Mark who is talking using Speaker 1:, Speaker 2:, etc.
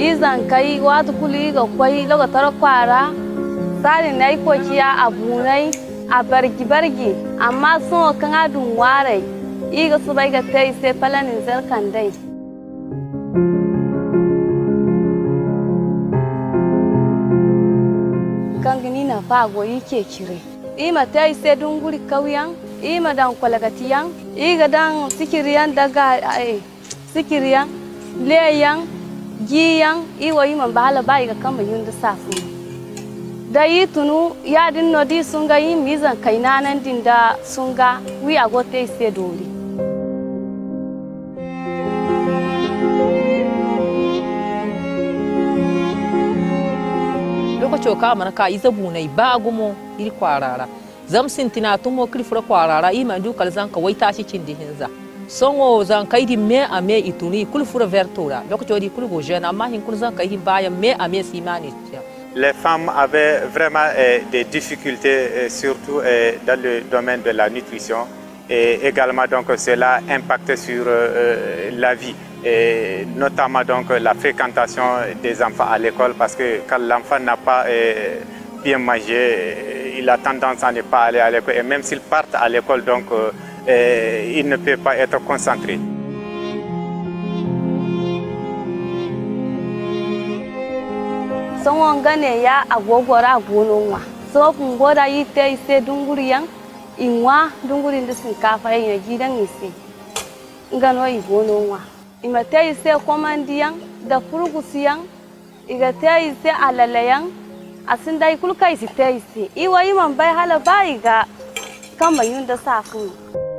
Speaker 1: izan kai wata kuli ga kwai lokatar kwara tsarin na yi kokiya a bunai a bargi amma sun kan adun warai iga su bai ga ta yi sai falanin zarkan dai kan gini na fago yi ke kire ima ta yi sai dunguri kauyan ima dan kwalagatiyan iga dan sikiriyan daga sikiriyan leyan giyan iwa yi man bahala ba iga kama yun da safu da yi tunu ya din nodi sun ga yi mizan kainanan din da sun ga wi agote sai dori
Speaker 2: lokacin ka mana ka izabu nai ba gumo iri kwarara zam sintina tumo krifura kwarara ima dukal zanka wai tashi cin dihinza songo zan kai di me a me ituni kulfura vertura lokacin di kulgo jeune amma hin kul zan kai di baya me a me simani.
Speaker 3: Les femmes avaient vraiment des difficultés, surtout dans le domaine de la nutrition. Et également, donc, cela impacte sur la vie, et notamment donc, la fréquentation des enfants à l'école, parce que quand l'enfant n'a pas bien mangé, il a tendance à ne pas aller à l'école. Et même s'il part à l'école, donc, il ne peut pas être concentré.
Speaker 1: Son gane ya agogora gononwa so kun goda yite ise dunguriyan inwa dungurin da shinkafa yin gidan ise ngano yi gononwa imate ise komandiyan da furgusiyan igate ise alalayan asinda ikulka ise te ise iwa yiman bai hala bai ga kamba yun da safu